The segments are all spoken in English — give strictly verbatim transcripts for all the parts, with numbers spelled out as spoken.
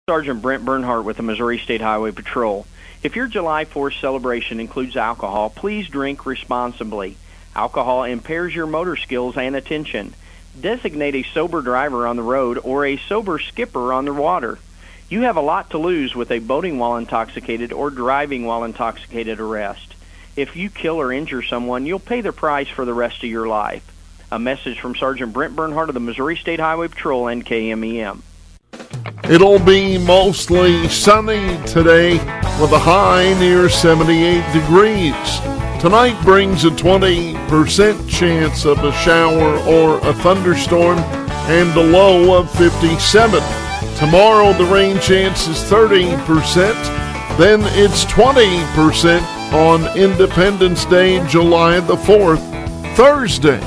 Sergeant Brent Bernhardt with the Missouri State Highway Patrol. If your July fourth celebration includes alcohol, please drink responsibly. Alcohol impairs your motor skills and attention. Designate a sober driver on the road or a sober skipper on the water. You have a lot to lose with a boating while intoxicated or driving while intoxicated arrest. If you kill or injure someone, you'll pay the price for the rest of your life. A message from Sergeant Brent Bernhardt of the Missouri State Highway Patrol and K M E M. It'll be mostly sunny today with a high near seventy-eight degrees. Tonight brings a twenty percent chance of a shower or a thunderstorm and a low of fifty-seven. Tomorrow the rain chance is thirty percent, then it's twenty percent on Independence Day, July the fourth, Thursday.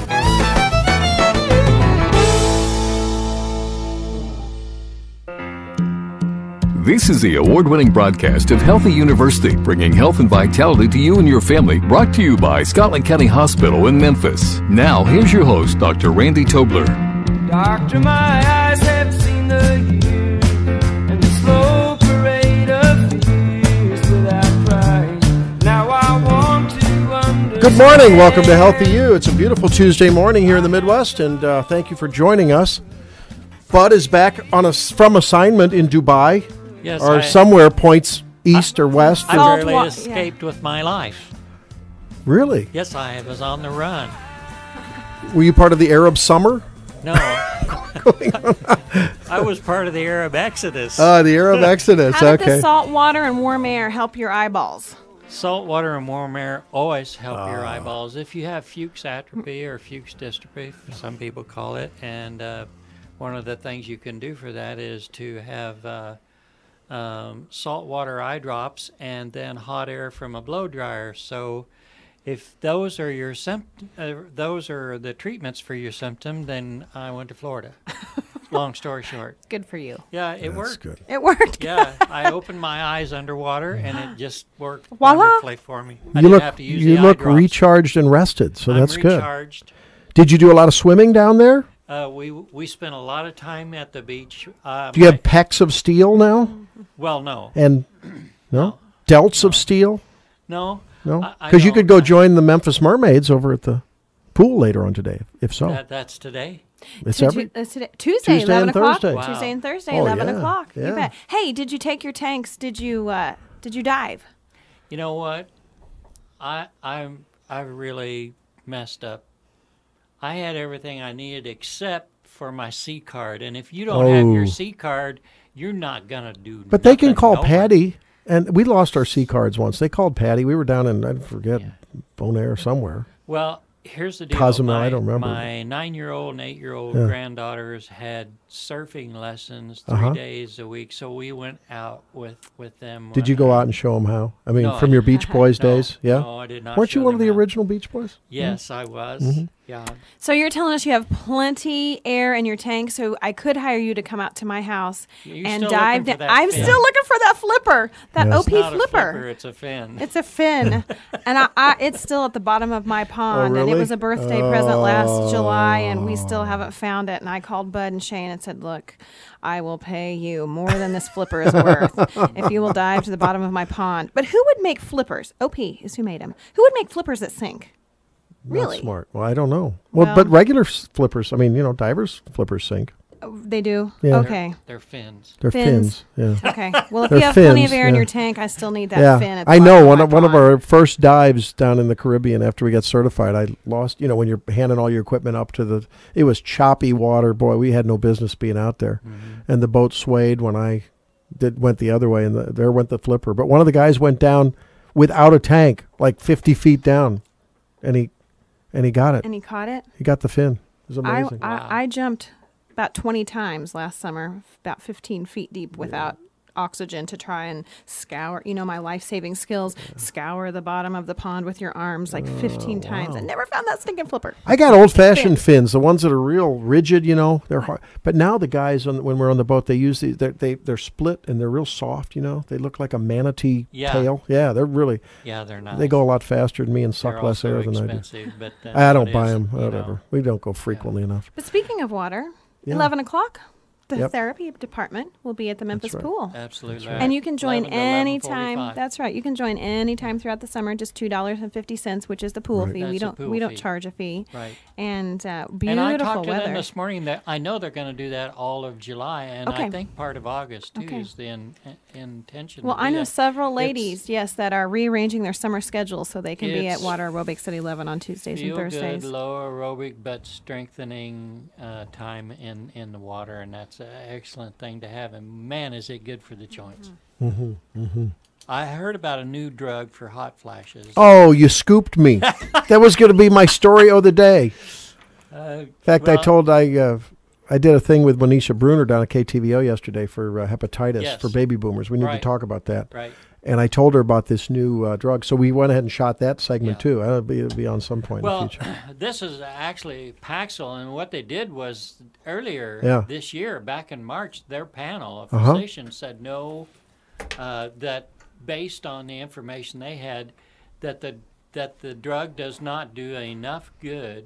This is the award-winning broadcast of Healthy University, bringing health and vitality to you and your family, brought to you by Scotland County Hospital in Memphis. Now, here's your host, Doctor Randy Tobler. Doctor, my eyes have seen the years and the slow parade of tears without crying. Now I want to understand. Good morning. Welcome to Healthy You. It's a beautiful Tuesday morning here in the Midwest, and uh, thank you for joining us. Bud is back on a, from assignment in Dubai. Yes, or I, somewhere points east I, or west. I or, barely escaped yeah. with my life. Really? Yes, I was on the run. Were you part of the Arab summer? No. I was part of the Arab Exodus. Ah, uh, the Arab Exodus. How did okay. the salt water and warm air help your eyeballs? Salt water and warm air always help uh. your eyeballs. If you have Fuchs atrophy or Fuchs dystrophy, some people call it, and uh, one of the things you can do for that is to have uh, Um, saltwater eye drops and then hot air from a blow dryer. So if those are your symptom, uh, those are the treatments for your symptom, then I went to Florida. Long story short. Good for you. Yeah, it That's worked. Good. It worked. Yeah, I opened my eyes underwater and it just worked Voila. wonderfully for me. I you didn't look, have to use you the look eye drops. recharged and rested, so I'm that's good. recharged. Did you do a lot of swimming down there? Uh, we we spent a lot of time at the beach. Uh, do you my, have pecs of steel now? Well, no. And no, no. delts no. of steel? No. No, because you could go I, join the Memphis Mermaids over at the pool later on today, if so. That, that's today. It's to, every to, uh, today, Tuesday, Tuesday eleven and o'clock. Thursday. Wow. Tuesday and Thursday, Oh, eleven yeah, o'clock. yeah. You bet. Hey, did you take your tanks? Did you uh, did you dive? You know what? I I'm I really messed up. I had everything I needed except for my C card, and if you don't oh. have your C card, you're not gonna do. But they can call nowhere. Patty, and we lost our C cards once. They called Patty. We were down in I forget Yeah. Bonaire somewhere. Well, here's the deal. Cozumel, my, I don't remember. My nine-year-old and eight-year-old Yeah. granddaughters had surfing lessons three Uh-huh. days a week, so we went out with, with them. Did you go out and show them how? I mean, No, from I- your Beach Boys no, days? Yeah. No, I did not. Weren't you show one of them the how. original Beach Boys? Yes, I was. Mm-hmm. Yeah. So you're telling us you have plenty air in your tank, so I could hire you to come out to my house You're and still dive looking for down. that I'm fin. still looking for that flipper, that Yes. O P It's not a flipper. flipper, it's a fin. It's a fin, and I, I, it's still at the bottom of my pond. really? And it was a birthday present last Oh. July, and we still haven't found it. And I called Bud and Shane and said, "Look, I will pay you more than this flipper is worth if you will dive to the bottom of my pond." But who would make flippers? O P is who made them. Who would make flippers that sink? Really? Not smart. Well, I don't know. Well, Well- but regular s- flippers, I mean, you know, divers flippers sink. Oh, they do? Yeah. Okay. They're fins. They're Fins. fins. Yeah. Okay. Well, if They're you have plenty of fins, air in yeah. your tank, I still need that yeah, fin. At the I bottom know. of One my of one of pond. our first dives down in the Caribbean after we got certified, I lost. You know, when you're handing all your equipment up to the, it was choppy water. Boy, we had no business being out there, Mm-hmm. and the boat swayed when I did went the other way, and the, there went the flipper. But one of the guys went down without a tank, like fifty feet down, and he and he got it. And he caught it? He got the fin. It was I, amazing. I, Wow. I jumped about twenty times last summer, about fifteen feet deep without oxygen to try and scour, you know, my life-saving skills, scour the bottom of the pond with your arms like fifteen times. I never found that stinking flipper. I got old-fashioned fins, the ones that are real rigid, you know. They're hard. But now the guys, on, when we're on the boat, they use these. They're, they they're split and they're real soft, you know. They look like a manatee Yeah. tail. Yeah, they're really. Yeah, they're not. They go a lot faster than me and They're suck less also air than I do. expensive, but that's I what don't it buy is, them. you know. Whatever. We don't go frequently enough. But speaking of water, Yeah. eleven o'clock, The Yep. therapy department will be at the Memphis right. pool. Absolutely. And you can join eleven to eleven anytime. forty-five. That's right. You can join anytime throughout the summer. Just two dollars and fifty cents, which is the pool Right. fee. we That's the don't pool we don't fee. charge a fee. Right. And uh, beautiful And I talked to weather. them this morning that I know they're going to do that all of July, and Okay. I think part of August too Okay. is the in, in, intention. Well, to do I know that. several It's ladies, yes, that are rearranging their summer schedules so they can be at It's Water Aerobics at eleven on Tuesdays and Feel Thursdays. good, low aerobic but strengthening uh, time in, in the water, and that's an excellent thing to have. And man, is it good for the joints. Mm-hmm, mm-hmm. I heard about a new drug for hot flashes. Oh, you scooped me. That was going to be my story of the day. Uh, In fact, I well, told I uh, I did a thing with Monisha Bruner down at K T V O yesterday for uh, hepatitis Yes. for baby boomers. We need to Right. talk about that. Right. And I told her about this new uh, drug, so we went ahead and shot that segment Yeah. too. It'll be, it'll be on some point Well, in the future. this is actually Paxil, and what they did was earlier Yeah. this year, back in March, their panel of Uh-huh. physicians said no, uh, that based on the information they had, that the that the drug does not do enough good,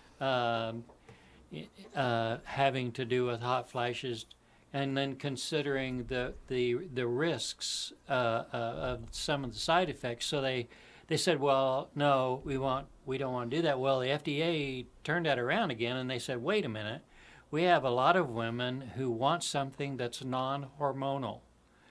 um, i- uh, having to do with hot flashes, and then considering the the the risks uh, uh, of some of the side effects. So they they said, well, no, we want we don't want to do that. Well, the F D A turned that around again, and they said, wait a minute, we have a lot of women who want something that's non-hormonal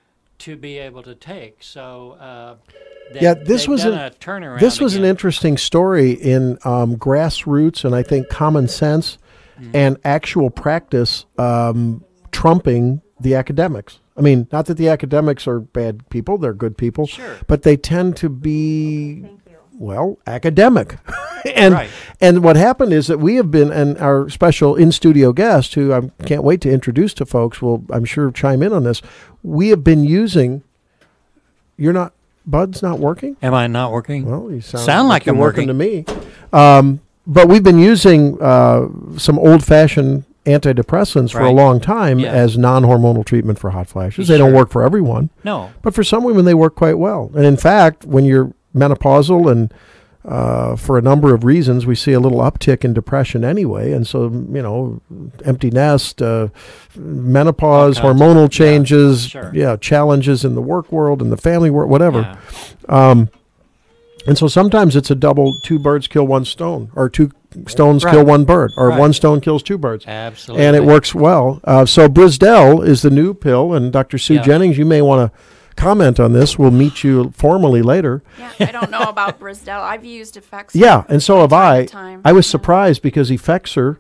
to be able to take. So uh, they, Yeah, this they've was done an- a turnaround. This was an again. interesting story in um, grassroots and I think common sense Mm-hmm. and actual practice um, trumping the academics. I mean, not that the academics are bad people; they're good people. Sure. But they tend to be, well, academic. and Right. and what happened is that we have been, and our special in studio guest, who I can't wait to introduce to folks, will I'm sure chime in on this. We have been using. You're not. Bud's not working. Am I not working? Well, you sound, Sound like you're I'm working working. to me. Um, but we've been using uh, some old-fashioned antidepressants for a Right. long time Yeah. as non-hormonal treatment for hot flashes. They don't Sure. work for everyone, No. but for some women they work quite well. And in fact, when you're menopausal and uh, for a number of reasons, we see a little uptick in depression anyway. And so, you know, empty nest, uh, menopause, All kinds hormonal of- yeah, changes, sure. yeah, challenges in the work world and the family world, whatever. Yeah. Um, and so sometimes it's a double, two birds kill one stone, or two stones Right. kill one bird, or Right. one stone kills two birds. Absolutely. And it works well. Uh, so Brisdell is the new pill, and Doctor Sue Yeah. Jennings, you may want to comment on this. We'll meet you formally later. Yeah, I don't know about Brisdell. I've used Effexor. Yeah, and so have from time I. to time. I was Yeah. surprised because Effexor,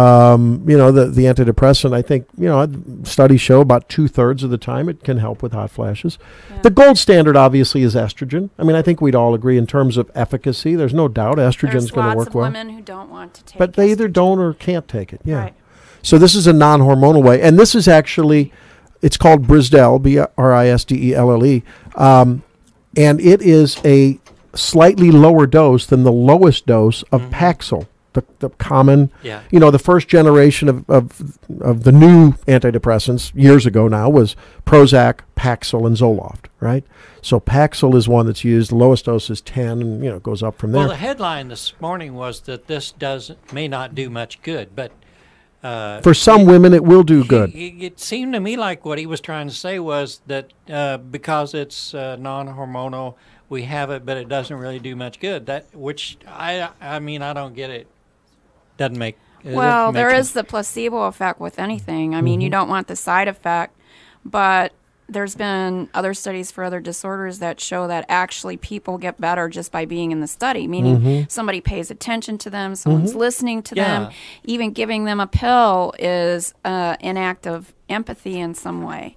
um, you know, the, the antidepressant, I think, you know, studies show about two-thirds of the time it can help with hot flashes. Yeah. The gold standard, obviously, is estrogen. I mean, I think we'd all agree in terms of efficacy. There's no doubt estrogen's There's going to lots work of well. women who don't want to take But they either estrogen. don't or can't take it. Yeah. Right. So this is a non-hormonal way. And this is actually, it's called Brisdell, B R I S D E L L E. Um, and it is a slightly lower dose than the lowest dose of Paxil, the, the common, Yeah. you know, the first generation of, of, of the new antidepressants years ago now was Prozac, Paxil, and Zoloft, right? So Paxil is one that's used. The lowest dose is ten, and, you know, it goes up from there. Well, the headline this morning was that this does may not do much good, but uh, For some women, it will do he- good. he- it seemed to me like what he was trying to say was that uh, because it's uh, non-hormonal, we have it, but it doesn't really do much good. That which I I mean I don't get it. Doesn't make it Well, doesn't there make is the placebo effect with anything. I mean, you don't want the side effect, but there's been other studies for other disorders that show that actually people get better just by being in the study, meaning somebody pays attention to them, someone's listening to them, Yeah. even giving them a pill is uh, an act of empathy in some way.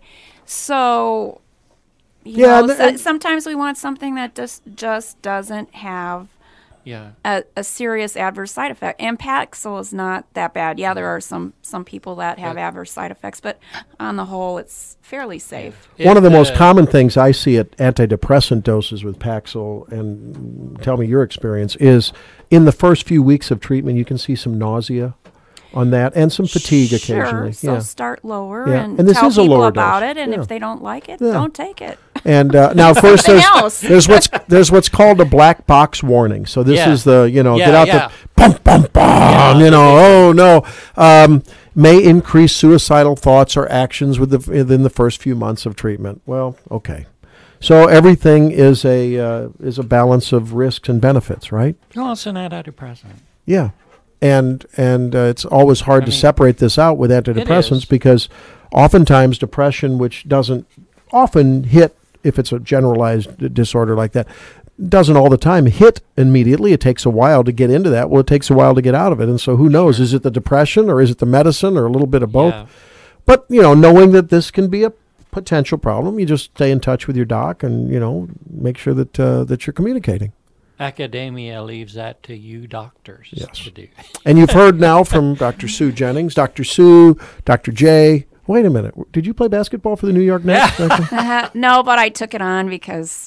So, you Yeah, know, and- so- and- sometimes we want something that just just doesn't have yeah. a, a serious adverse side effect. And Paxil is not that bad. Yeah, there are some some people that have But- adverse side effects, but on the whole, it's fairly safe. One of the It, most uh, common things I see at antidepressant doses with Paxil, and tell me your experience, is in the first few weeks of treatment, you can see some nausea on that and some fatigue Sure, occasionally. so yeah. start lower Yeah, and, and this tell is a people lower about dose. it. And Yeah. if they don't like it, Yeah. don't take it. And uh, now, first, there's, Something else. there's what's there's what's called a black box warning. So this Yeah. is the you know Yeah, get out yeah. the bum bum bum. Yeah, you know, oh no. Um, may increase suicidal thoughts or actions with the, within the first few months of treatment. Well, okay. So everything is a uh, is a balance of risks and benefits, right? Well, it's an antidepressant. Yeah, and and uh, it's always hard I to mean, separate this out with antidepressants because oftentimes depression, which doesn't often hit if it's a generalized d- disorder like that, doesn't all the time hit immediately. It takes a while to get into that. Well, it takes a while to get out of it, and so who knows? Is it the depression or is it the medicine or a little bit of both? Yeah. But you know, knowing that this can be a potential problem, you just stay in touch with your doc and, you know, make sure that uh, that you're communicating. Academia leaves that to you doctors Yes. to do. And you've heard now from Doctor Sue Jennings, Doctor Sue, Doctor J. Wait a minute. Did you play basketball for the New York Nets? Uh, no, but I took it on because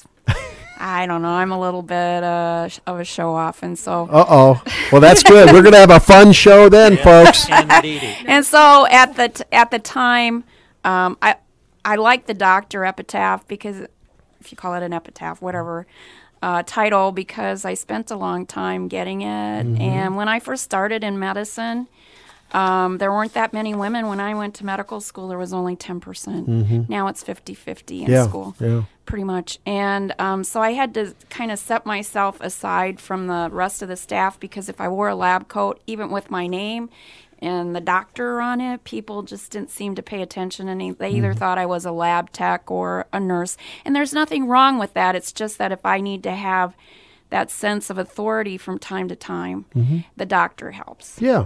I don't know. I'm a little bit uh, sh- of a show off, and so. Uh-oh. Well, that's good. We're going to have a fun show then, folks. Indeedy. And so at the t- at the time, um, I I like the doctor epitaph because, if you call it an epitaph, whatever uh, title, because I spent a long time getting it. Mm-hmm. And when I first started in medicine, um, there weren't that many women. When I went to medical school, there was only ten percent. Mm-hmm. Now it's fifty-fifty in Yeah, school. yeah. Pretty much. And um, so I had to kind of set myself aside from the rest of the staff because if I wore a lab coat, even with my name and the doctor on it, people just didn't seem to pay attention. And they- they either thought I was a lab tech or a nurse. And there's nothing wrong with that. It's just that if I need to have that sense of authority from time to time, the doctor helps. Yeah.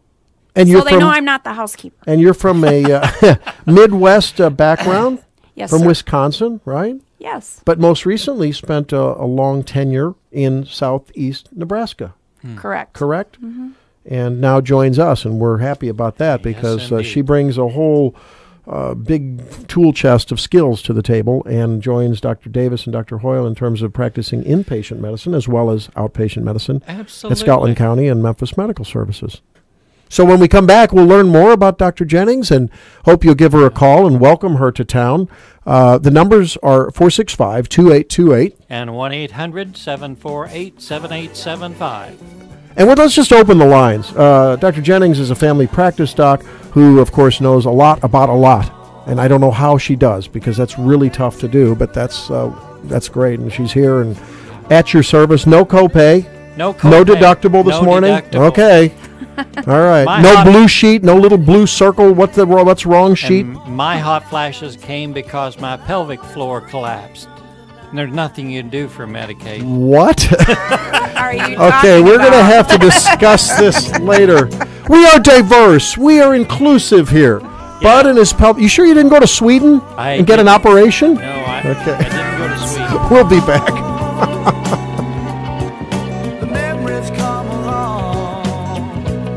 And So you're they from, know I'm not the housekeeper. and you're from a uh, Midwest uh, background, Yes, from sir. Wisconsin, right? Yes, But most recently spent a, a long tenure in southeast Nebraska, correct. correct? And now joins us, and we're happy about that Yes, because uh, indeed. she brings a whole uh, big tool chest of skills to the table and joins Doctor Davis and Doctor Hoyle in terms of practicing inpatient medicine as well as outpatient medicine Absolutely. at Scotland County and Memphis Medical Services. So when we come back, we'll learn more about Doctor Jennings and hope you'll give her a call and welcome her to town. Uh, the numbers are four six five, two eight two eight. And one eight hundred, seven four eight, seven eight seven five. And well, let's just open the lines. Uh, Doctor Jennings is a family practice doc who, of course, knows a lot about a lot. And I don't know how she does because that's really tough to do, but that's uh, that's great. And she's here and at your service. No copay. No No copay. deductible this No morning? deductible. Okay. All right. My No hot- blue sheet, no little blue circle. What the what's wrong sheet? And my hot flashes came because my pelvic floor collapsed. And there's nothing you can do for Medicaid. What? Are you Okay, talking we're going to about- have to discuss this later. We are diverse. We are inclusive here. Bud and his pelvic. You sure you didn't go to Sweden I and get an didn't. operation? No, I, Okay. I didn't go to Sweden. We'll be back. The memories come along.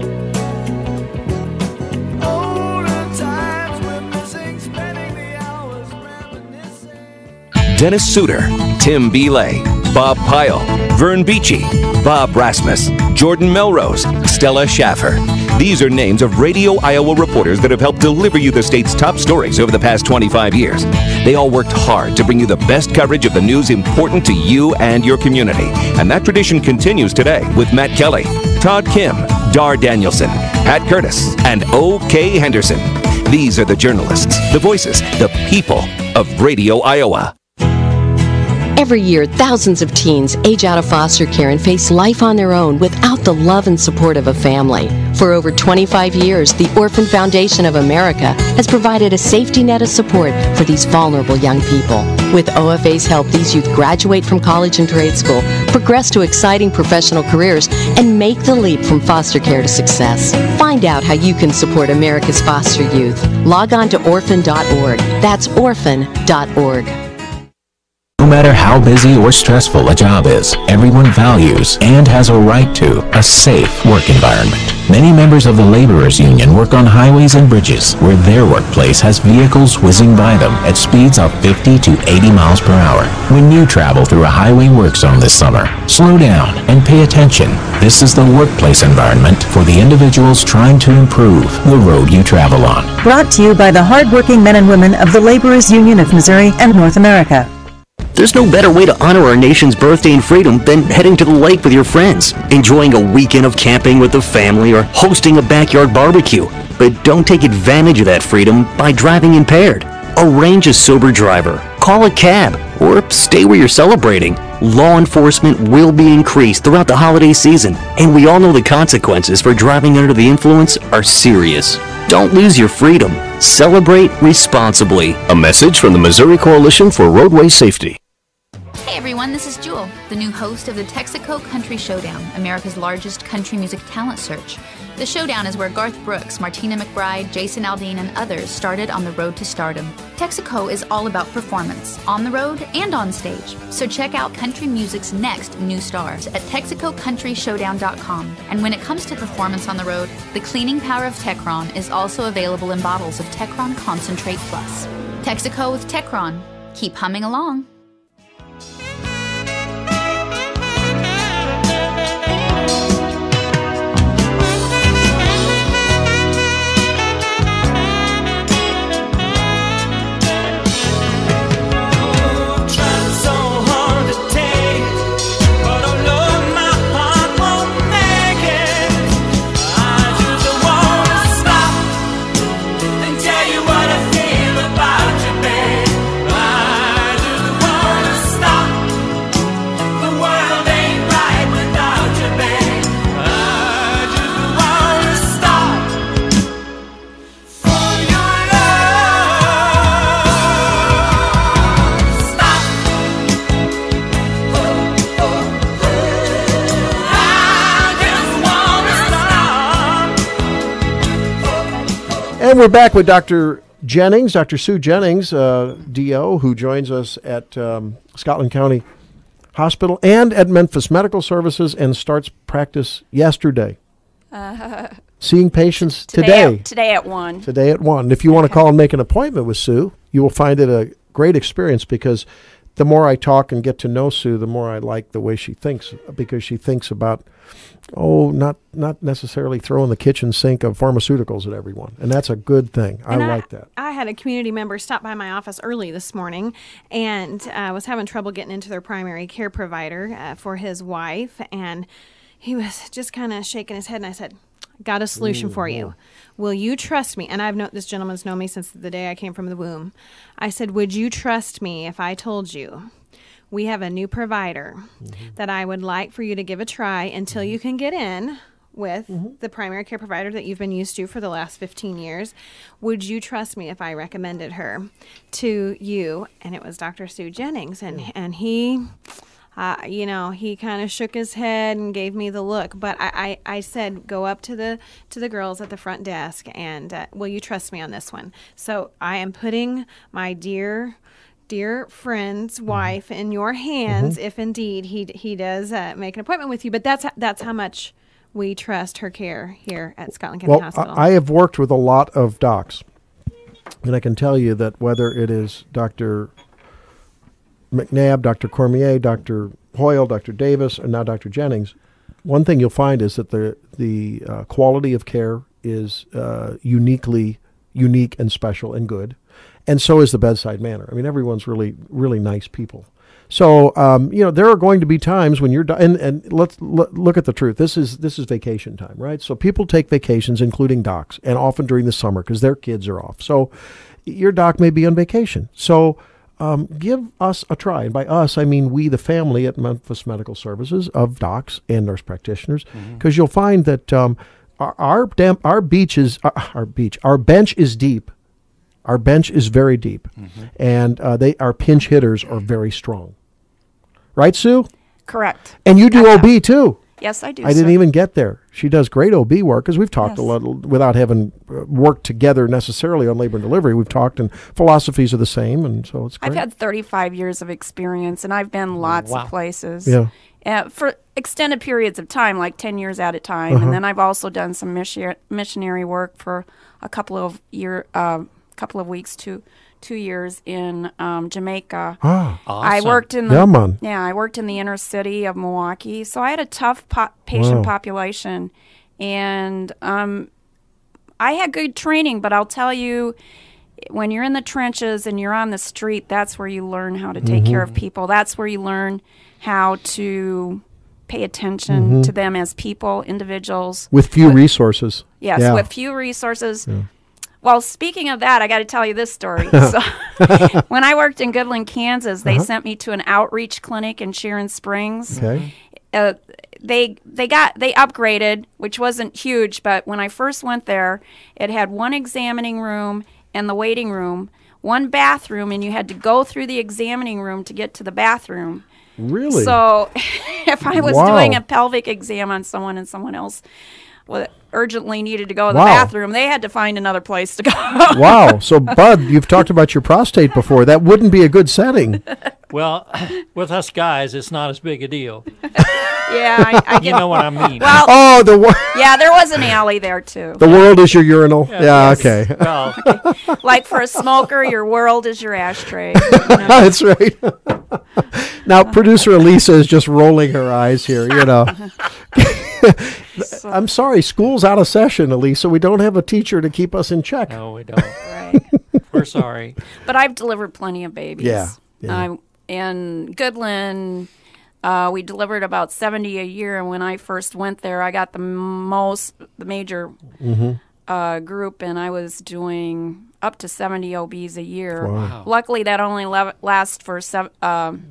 Older times we're missing, spending the hours reminiscing. Dennis Suter, Tim Belay, Bob Pyle, Vern Beachy, Bob Rasmus, Jordan Melrose, Stella Schaffer. These are names of Radio Iowa reporters that have helped deliver you the state's top stories over the past twenty-five years. They all worked hard to bring you the best coverage of the news important to you and your community. And that tradition continues today with Matt Kelly, Todd Kim, Dar Danielson, Pat Curtis, and O K Henderson. These are the journalists, the voices, the people of Radio Iowa. Every year, thousands of teens age out of foster care and face life on their own without the love and support of a family. For over twenty-five years, the Orphan Foundation of America has provided a safety net of support for these vulnerable young people. With O F A's help, these youth graduate from college and trade school, progress to exciting professional careers, and make the leap from foster care to success. Find out how you can support America's foster youth. Log on to orphan dot org. That's orphan dot org. No matter how busy or stressful a job is, everyone values and has a right to a safe work environment. Many members of the laborers union work on highways and bridges where their workplace has vehicles whizzing by them at speeds of fifty to eighty miles per hour. When you travel through a highway work zone this summer, slow down and pay attention. This is the workplace environment for the individuals trying to improve the road you travel on. Brought to you by the hardworking men and women of the Laborers Union of Missouri and North America. There's no better way to honor our nation's birthday and freedom than heading to the lake with your friends, enjoying a weekend of camping with the family, or hosting a backyard barbecue. But don't take advantage of that freedom by driving impaired. Arrange a sober driver, call a cab, or stay where you're celebrating. Law enforcement will be increased throughout the holiday season, and we all know the consequences for driving under the influence are serious. Don't lose your freedom. Celebrate responsibly. A message from the Missouri Coalition for Roadway Safety. Hey everyone, this is Jewel, the new host of the Texaco Country Showdown, America's largest country music talent search. The Showdown is where Garth Brooks, Martina McBride, Jason Aldean, and others started on the road to stardom. Texaco is all about performance, on the road and on stage. So check out country music's next new stars at Texaco Country Showdown dot com. And when it comes to performance on the road, the cleaning power of Techron is also available in bottles of Techron Concentrate Plus. Texaco with Techron. Keep humming along. And we're back with Doctor Jennings, Doctor Sue Jennings, uh, D O, who joins us at um, Scotland County Hospital and at Memphis Medical Services and starts practice yesterday. Uh, Seeing patients today. today. At, today at one. Today at one. If you want to call and make an appointment with Sue, you will find it a great experience, because the more I talk and get to know Sue, the more I like the way she thinks, because she thinks about, oh, not not necessarily throwing the kitchen sink of pharmaceuticals at everyone. And that's a good thing. I, And like that. I had a community member stop by my office early this morning and uh, was having trouble getting into their primary care provider uh, for his wife. And he was just kind of shaking his head. And I said, got a solution for you. Will you trust me? And I've known this gentleman's known me since the day I came from the womb. I said, would you trust me if I told you we have a new provider mm-hmm. that I would like for you to give a try until you can get in with mm-hmm. the primary care provider that you've been used to for the last fifteen years. Would you trust me if I recommended her to you? And it was Doctor Sue Jennings. And, mm. and he, uh, you know, he kind of shook his head and gave me the look. But I, I, I said, go up to the to the girls at the front desk and uh, will you trust me on this one? So I am putting my dear... dear friend's wife in your hands, mm-hmm. if indeed he he does uh, make an appointment with you. But that's that's how much we trust her care here at Scotland County well, Hospital. I, I have worked with a lot of docs, and I can tell you that whether it is Doctor McNabb, Doctor Cormier, Doctor Hoyle, Doctor Davis, and now Doctor Jennings, one thing you'll find is that the the uh, quality of care is uh, uniquely unique and special and good. And so is the bedside manner. I mean, everyone's really, really nice people. So, um, you know, there are going to be times when you're, do- and, and let's l- look at the truth. This is this is vacation time, right? So people take vacations, including docs, and often during the summer because their kids are off. So your doc may be on vacation. So um, give us a try. And by us, I mean we, the family at Memphis Medical Services of docs and nurse practitioners, because mm-hmm. you'll find that um, our our, dam- our beach is uh, our beach, our bench is deep. Our bench is very deep, mm-hmm. and uh, they our pinch hitters are very strong. Right, Sue? Correct. And you do I O B have. too. Yes, I do. I didn't sir. even get there. She does great O B work, because we've talked yes. a little without having uh, worked together necessarily on labor and delivery. We've talked, and philosophies are the same, and so it's great. I've had thirty-five years of experience, and I've been lots wow. of places. Yeah. Uh, for extended periods of time, like ten years at a time. Uh-huh. And then I've also done some missi- missionary work for a couple of year, uh, couple of weeks to two years in um, Jamaica. Ah, awesome. I worked in the yeah, man. yeah, I worked in the inner city of Milwaukee, so I had a tough po- patient Wow. population, and um, I had good training. But I'll tell you, when you're in the trenches and you're on the street, that's where you learn how to take Mhm. care of people. That's where you learn how to pay attention Mhm. to them as people, individuals. With few resources. Yes, Yeah. with few resources. Yeah. Well, speaking of that, I got to tell you this story. So, when I worked in Goodland, Kansas, they Uh-huh. sent me to an outreach clinic in Sharon Springs. Okay. Uh, they they got they upgraded, which wasn't huge, but when I first went there, it had one examining room and the waiting room, one bathroom, and you had to go through the examining room to get to the bathroom. Really? So, if I was Wow. doing a pelvic exam on someone and someone else well, urgently needed to go to the Wow. bathroom, they had to find another place to go. Wow. So, Bud, you've talked about your prostate before. That wouldn't be a good setting. Well, with us guys, it's not as big a deal. Yeah, I, I You get, know what I mean. Well, Oh, the wo- yeah, there was an alley there too. the world is your urinal. Yeah, Yes. okay. Well, Like for a smoker, your world is your ashtray. you know? That's right. Now, producer Elisa is just rolling her eyes here, you know. I'm sorry, school's out of session, Elisa. We don't have a teacher to keep us in check. no, we don't. Right. We're sorry. But I've delivered plenty of babies. Yeah, yeah. I, in Goodland, uh, we delivered about seventy a year. And when I first went there, I got the most, the major Mm-hmm. uh, group, and I was doing up to seventy O Bs a year. Wow. Luckily, that only le- lasts for sev- um,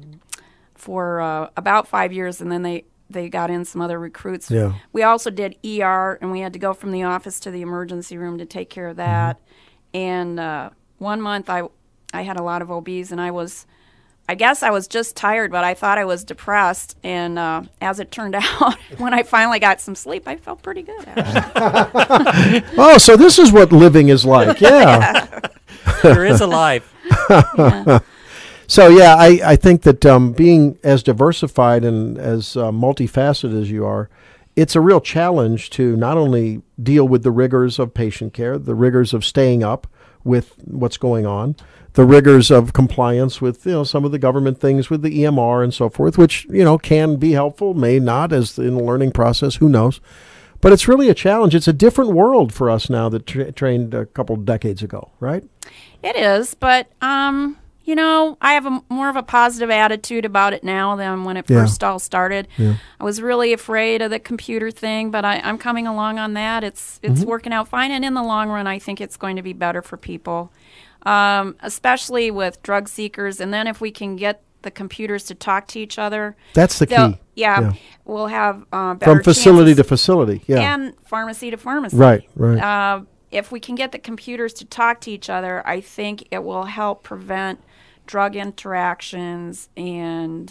for uh, about five years, and then they, they got in some other recruits. Yeah. We also did E R, and we had to go from the office to the emergency room to take care of that. Mm-hmm. And uh, one month, I I had a lot of O Bs, and I was, I guess I was just tired, but I thought I was depressed. And uh, as it turned out, when I finally got some sleep, I felt pretty good, actually. Oh, so this is what living is like. Yeah. There is a life. Yeah. So, yeah, I, I think that um, being as diversified and as uh, multifaceted as you are, it's a real challenge to not only deal with the rigors of patient care, the rigors of staying up with what's going on, the rigors of compliance with, you know, some of the government things with the E M R and so forth, which, you know, can be helpful, may not, as in the learning process, who knows. But it's really a challenge. It's a different world for us now that tra- trained a couple decades ago, right? It is, but um, you know, I have a more of a positive attitude about it now than when it Yeah. first all started. Yeah. I was really afraid of the computer thing, but I, I'm coming along on that. It's it's Mm-hmm. working out fine, and in the long run, I think it's going to be better for people, um, especially with drug seekers. And then if we can get the computers to talk to each other, That's the they'll- key. Yeah, Yeah. we'll have uh, better From facility to chances. facility. Yeah. And pharmacy to pharmacy. Right, right. Uh, if we can get the computers to talk to each other, I think it will help prevent drug interactions and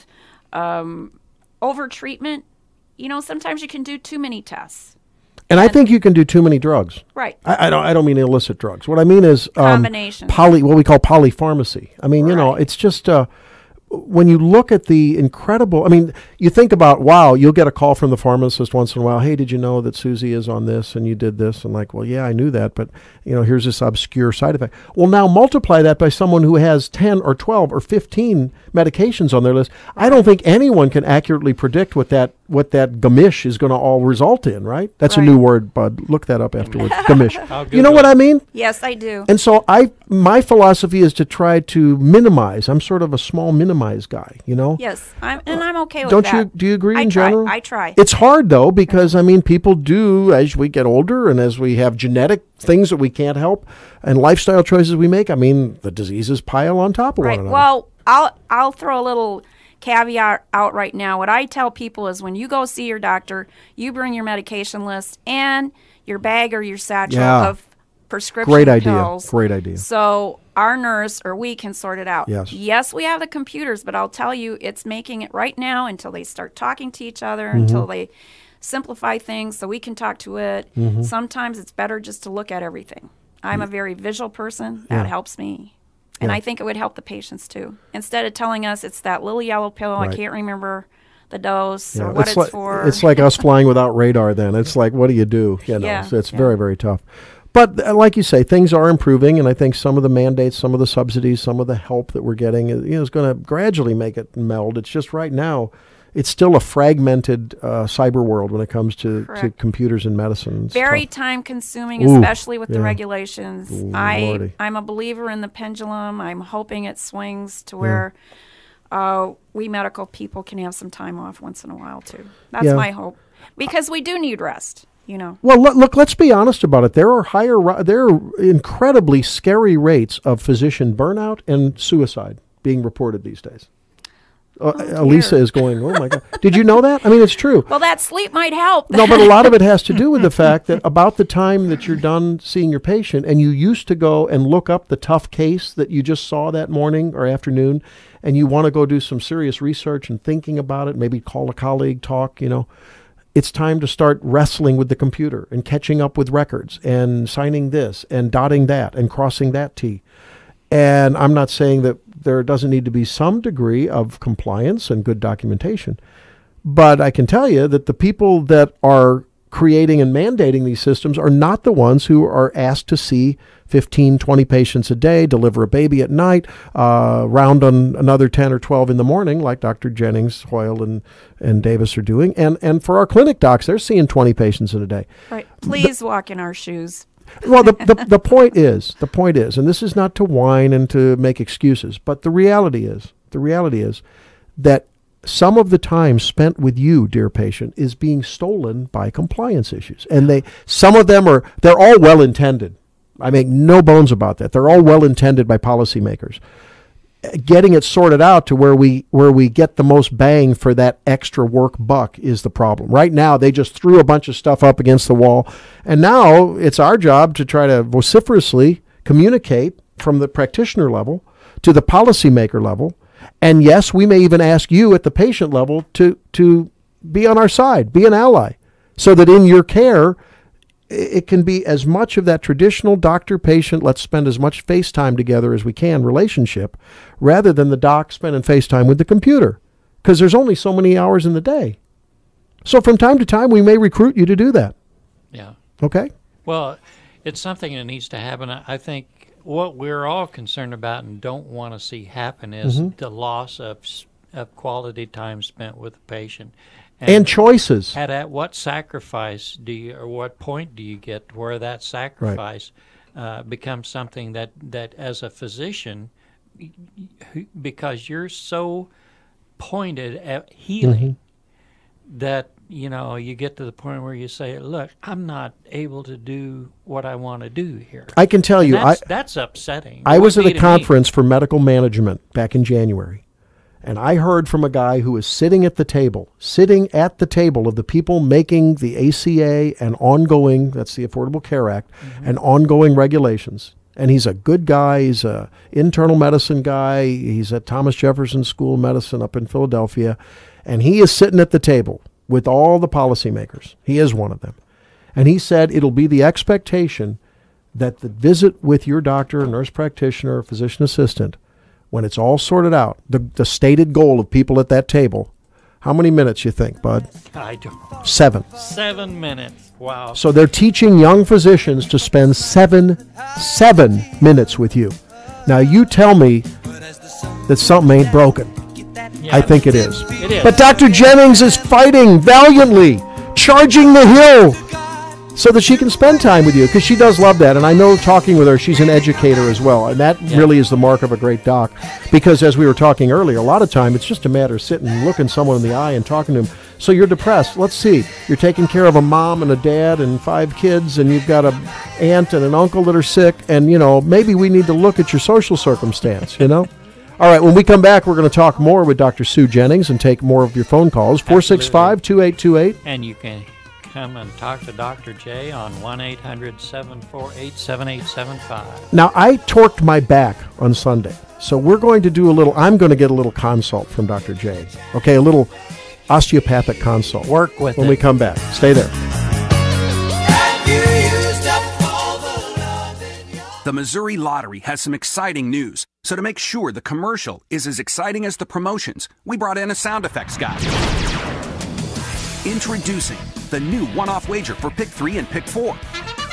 um, over treatment. You know, sometimes you can do too many tests. And I think you can do too many drugs. Right. I, I don't. I don't mean illicit drugs. What I mean is um, Combinations. Poly, what we call polypharmacy. I mean, you know, Right. it's just uh, when you look at the incredible. I mean, you think about, wow, you'll get a call from the pharmacist once in a while. Hey, did you know that Susie is on this and you did this? And like, well, yeah, I knew that, but you know, here's this obscure side effect. Well, now multiply that by someone who has ten or twelve or fifteen medications on their list. I don't think anyone can accurately predict what that what that gamish is going to all result in. Right? That's Right. a new word, Bud. Look that up afterwards. Gamish. I'll You know Google what it. I mean? Yes, I do. And so I, my philosophy is to try to minimize. I'm sort of a small minimize guy, you know? Yes, I'm, and I'm okay with Don't that. you, do you agree I in try. general? I try. It's hard though, because I mean, people do, as we get older and as we have genetic things that we can't help and lifestyle choices we make, I mean, the diseases pile on top of Right. one another. Well, I'll I'll throw a little caveat out right now. What I tell people is when you go see your doctor, you bring your medication list and your bag or your satchel Yeah. of prescription Great idea. pills. Great idea. So our nurse or we can sort it out. Yes. Yes, we have the computers, but I'll tell you, it's making it right now until they start talking to each other, Mm-hmm. until they simplify things so we can talk to it. Mm-hmm. Sometimes it's better just to look at everything. I'm a very visual person. That Yeah. helps me. And Yeah. I think it would help the patients too. Instead of telling us it's that little yellow pill, Right. I can't remember the dose Yeah, or what it's, like, for. It's like us flying without radar then. It's like, what do you do? You know, Yeah, so it's yeah. very, very tough. But uh, like you say, things are improving, and I think some of the mandates, some of the subsidies, some of the help that we're getting, uh, you know, is going to gradually make it meld. It's just right now, it's still a fragmented uh, cyber world when it comes to, to Correct. computers in medicine. and Very stuff. time consuming, Ooh, especially with the yeah. regulations. Ooh, I, Lordy. I'm a believer in the pendulum. I'm hoping it swings to where uh, we medical people can have some time off once in a while, too. That's Yeah. my hope. Because we do need rest, you know. Well, look, look, let's be honest about it. There are higher, ri- there are incredibly scary rates of physician burnout and suicide being reported these days. Uh, Oh, Elisa dear. is going, oh my God. Did you know that? I mean, it's true. Well, that sleep might help. No, but a lot of it has to do with the fact that about the time that you're done seeing your patient and you used to go and look up the tough case that you just saw that morning or afternoon, and you want to go do some serious research and thinking about it, maybe call a colleague, talk, you know, it's time to start wrestling with the computer and catching up with records and signing this and dotting that and crossing that T. And I'm not saying that there doesn't need to be some degree of compliance and good documentation. But I can tell you that the people that are creating and mandating these systems are not the ones who are asked to see fifteen, twenty patients a day, deliver a baby at night, uh, round on another ten or twelve in the morning, like Doctor Jennings, Hoyle, and, and Davis are doing. And, and for our clinic docs, they're seeing twenty patients in a day. Right. Please walk in our shoes. Well, the, the the point is, the point is, and this is not to whine and to make excuses, but the reality is, the reality is that some of the time spent with you, dear patient, is being stolen by compliance issues. And they, some of them are, they're all well-intended. I make no bones about that. They're all well-intended by policymakers. Getting it sorted out to where we where we get the most bang for that extra work buck is the problem. Right now, they just threw a bunch of stuff up against the wall, and now it's our job to try to vociferously communicate from the practitioner level to the policymaker level. And yes, we may even ask you at the patient level to to be on our side, be an ally, so that in your care, it can be as much of that traditional doctor-patient, let's spend as much face time together as we can relationship, rather than the doc spending face time with the computer, because there's only so many hours in the day. So from time to time, we may recruit you to do that. Yeah. Okay? Well, it's something that needs to happen. I I think what we're all concerned about and don't want to see happen is Mhm. the loss of, s- of quality time spent with the patient. And choices. At, at what sacrifice do you, or what point do you get where that sacrifice uh, becomes something that, that as a physician, y- y- because you're so pointed at healing that, you know, you get to the point where you say, look, I'm not able to do what I want to do here. I can tell And you, that's, I, that's upsetting. I It was would at be a to me. conference for medical management back in January, and I heard from a guy who was sitting at the table, sitting at the table of the people making the A C A and ongoing, that's the Affordable Care Act, and ongoing regulations. And he's a good guy. He's a internal medicine guy. He's at Thomas Jefferson School of Medicine up in Philadelphia. And he is sitting at the table with all the policymakers. He is one of them. And he said it'll be the expectation that the visit with your doctor, nurse practitioner, physician assistant, when it's all sorted out, the, the stated goal of people at that table, how many minutes you think, Bud? I don't. Seven. Seven minutes. Wow. So they're teaching young physicians to spend seven, seven minutes with you. Now you tell me that something ain't broken. Yeah, I think it is. It is. But Doctor Jennings is fighting valiantly, charging the hill, so that she can spend time with you, because she does love that. And I know, talking with her, she's an educator as well. And that Yeah. really is the mark of a great doc. Because as we were talking earlier, a lot of time it's just a matter of sitting and looking someone in the eye and talking to them. So you're depressed. Let's see. You're taking care of a mom and a dad and five kids, and you've got an aunt and an uncle that are sick. And, you know, maybe we need to look at your social circumstance, you know? All right, when we come back, we're going to talk more with Doctor Sue Jennings and take more of your phone calls. four six five, two eight two eight. And you can come and talk to Doctor J on one eight hundred, seven four eight, seven eight seven five. Now, I torqued my back on Sunday, so we're going to do a little, I'm going to get a little consult from Doctor J. Okay, a little osteopathic consult. Work with when it. we come back. Stay there. The Missouri Lottery has some exciting news. So to make sure the commercial is as exciting as the promotions, we brought in a sound effects guy. Introducing the new one-off wager for Pick three and Pick four.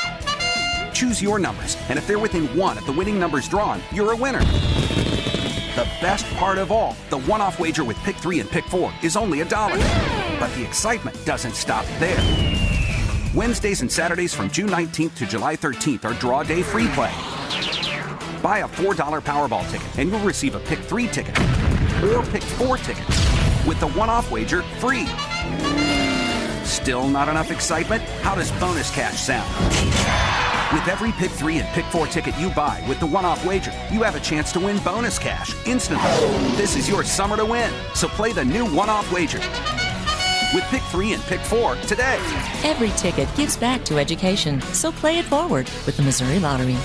Choose your numbers, and if they're within one of the winning numbers drawn, you're a winner. The best part of all, the one-off wager with Pick three and Pick four is only a dollar. But the excitement doesn't stop there. Wednesdays and Saturdays from June nineteenth to July thirteenth are draw day free play. Buy a four dollar Powerball ticket and you'll receive a Pick three ticket or Pick four ticket with the one-off wager free. Still not enough excitement? How does bonus cash sound? With every Pick three and Pick four ticket you buy with the one-off wager, you have a chance to win bonus cash instantly. This is your summer to win, so play the new one-off wager with Pick three and Pick four today. Every ticket gives back to education, so play it forward with the Missouri Lottery.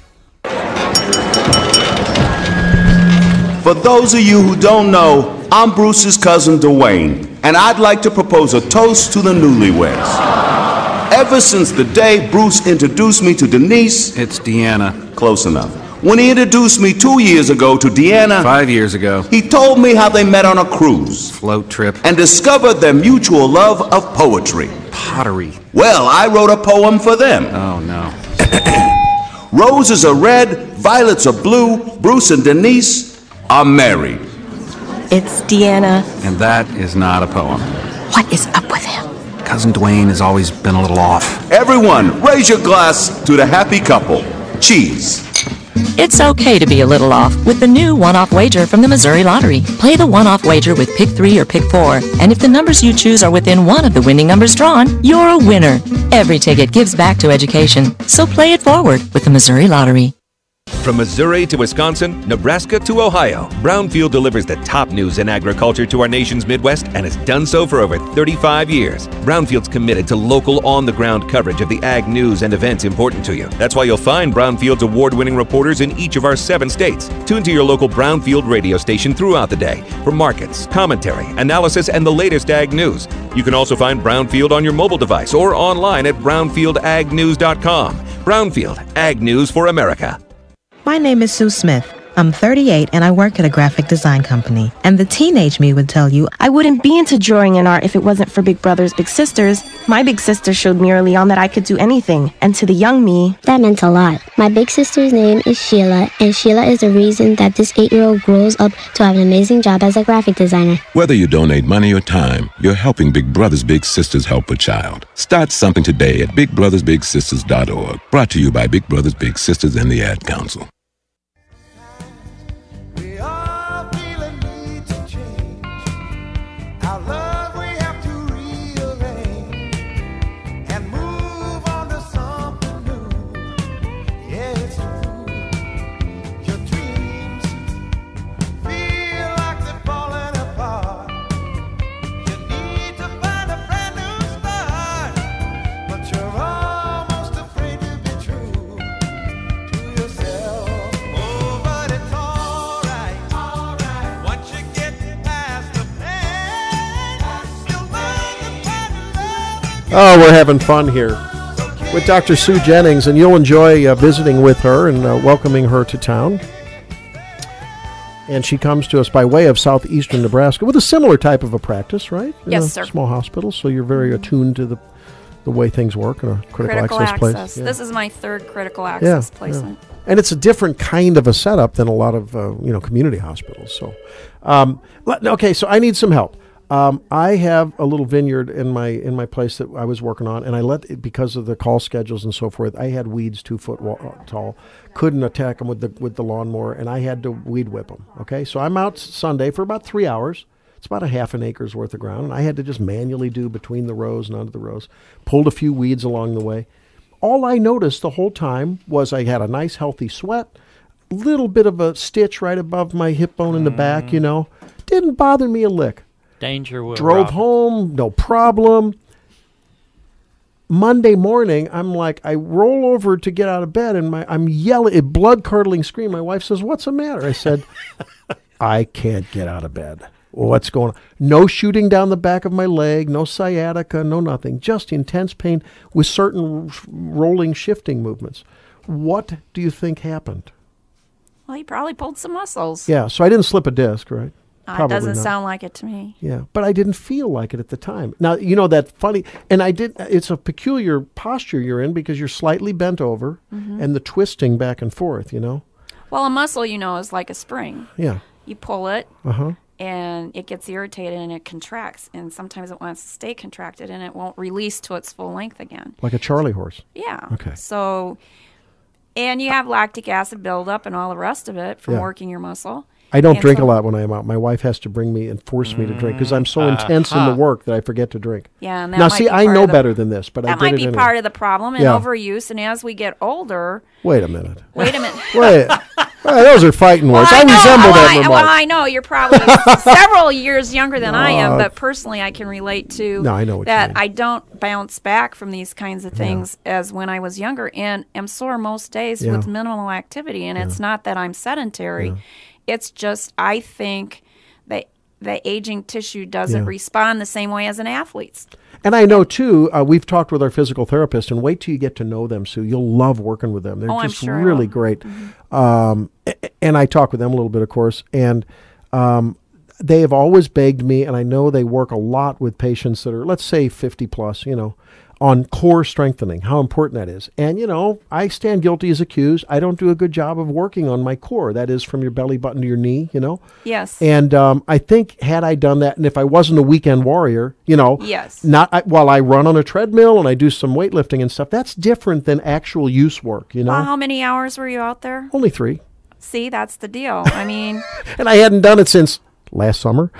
For those of you who don't know, I'm Bruce's cousin Dwayne, and I'd like to propose a toast to the newlyweds. Ever since the day Bruce introduced me to Denise... It's Deanna. Close enough. When he introduced me two years ago to Deanna... Five years ago. He told me how they met on a cruise. Float trip. And discovered their mutual love of poetry. Pottery. Well, I wrote a poem for them. Oh, no. Roses are red, violets are blue, Bruce and Denise are married. It's Deanna. And that is not a poem. What is up with him? Cousin Dwayne has always been a little off. Everyone, raise your glass to the happy couple. Cheese. It's okay to be a little off with the new one-off wager from the Missouri Lottery. Play the one-off wager with Pick three or Pick four, and if the numbers you choose are within one of the winning numbers drawn, you're a winner. Every ticket gives back to education, so play it forward with the Missouri Lottery. From Missouri to Wisconsin, Nebraska to Ohio, Brownfield delivers the top news in agriculture to our nation's Midwest and has done so for over thirty-five years. Brownfield's committed to local, on-the-ground coverage of the ag news and events important to you. That's why you'll find Brownfield's award-winning reporters in each of our seven states. Tune to your local Brownfield radio station throughout the day for markets, commentary, analysis, and the latest ag news. You can also find Brownfield on your mobile device or online at brownfield ag news dot com. Brownfield, ag news for America. My name is Sue Smith. I'm thirty-eight and I work at a graphic design company. And the teenage me would tell you, I wouldn't be into drawing and art if it wasn't for Big Brothers Big Sisters. My big sister showed me early on that I could do anything. And to the young me, that meant a lot. My big sister's name is Sheila, and Sheila is the reason that this eight-year-old grows up to have an amazing job as a graphic designer. Whether you donate money or time, you're helping Big Brothers Big Sisters help a child. Start something today at big brothers big sisters dot org. Brought to you by Big Brothers Big Sisters and the Ad Council. Oh, we're having fun here with Doctor Sue Jennings, and you'll enjoy uh, visiting with her and uh, welcoming her to town. And she comes to us by way of southeastern Nebraska with a similar type of a practice, right? In yes, a sir. Small hospital, so you're very attuned to the the way things work in a critical, critical access, access. place. Yeah. This is my third critical access yeah, placement. Yeah. And it's a different kind of a setup than a lot of uh, you know community hospitals. So, um, okay, so I need some help. Um, I have a little vineyard in my in my place that I was working on, and I let it, because of the call schedules and so forth, I had weeds two foot wa- tall, couldn't attack them with the with the lawnmower, and I had to weed whip them. Okay, so I'm out Sunday for about three hours. It's about a half an acre's worth of ground, and I had to just manually do between the rows and under the rows. Pulled a few weeds along the way. All I noticed the whole time was I had a nice healthy sweat, little bit of a stitch right above my hip bone in the back. You know, didn't bother me a lick. Danger will Drove rob. home, no problem. Monday morning, I'm like, I roll over to get out of bed, and my I'm yelling, a blood-curdling scream. My wife says, "What's the matter?" I said, "I can't get out of bed. What's going on?" No shooting down the back of my leg, no sciatica, no nothing. Just intense pain with certain rolling, shifting movements. What do you think happened? Well, he probably pulled some muscles. Yeah, so I didn't slip a disc, right? Uh, it Probably doesn't not. sound like it to me. Yeah, but I didn't feel like it at the time. Now, you know that funny, and I did, it's a peculiar posture you're in because you're slightly bent over Mhm. and the twisting back and forth, you know? Well, a muscle, you know, is like a spring. Yeah. You pull it, Uh-huh. and it gets irritated and it contracts. And sometimes it wants to stay contracted, and it won't release to its full length again. Like a Charlie horse. Yeah. Okay. So, and you have lactic acid buildup and all the rest of it from Yeah. working your muscle. I don't And drink so- a lot when I am out. My wife has to bring me and force me to drink because I'm so intense in Uh-huh. the work that I forget to drink. Yeah, and that now, might see, be I part know of the- better than this, but I that did might it be anyway. part of the problem and Yeah. overuse. And as we get older, Wait a minute. wait a minute. Wait. Well, those are fighting words. Well, I, know, resemble well, that I, remark. well, I know you're probably several years younger than I am, No. but personally, I can relate to No, I know what you that. mean. I don't bounce back from these kinds of things as when I was younger, and am sore most days Yeah. with minimal activity. And it's not that I'm sedentary; Yeah. it's just I think that the aging tissue doesn't Yeah. respond the same way as an athlete's. And I know, too, uh, we've talked with our physical therapist, and wait till you get to know them, Sue. You'll love working with them. They're Oh, I'm just sure I really will. great. Um, a- and I talk with them a little bit, of course, and um, they have always begged me, and I know they work a lot with patients that are, let's say, fifty plus, you know, on core strengthening, how important that is. And, you know, I stand guilty as accused. I don't do a good job of working on my core. That is from your belly button to your knee, you know? Yes. And um, I think had I done that, and if I wasn't a weekend warrior, you know, Yes. not I, while I run on a treadmill and I do some weightlifting and stuff, that's different than actual use work, you know? Well, how many hours were you out there? Only three. See, that's the deal. I mean, And I hadn't done it since last summer.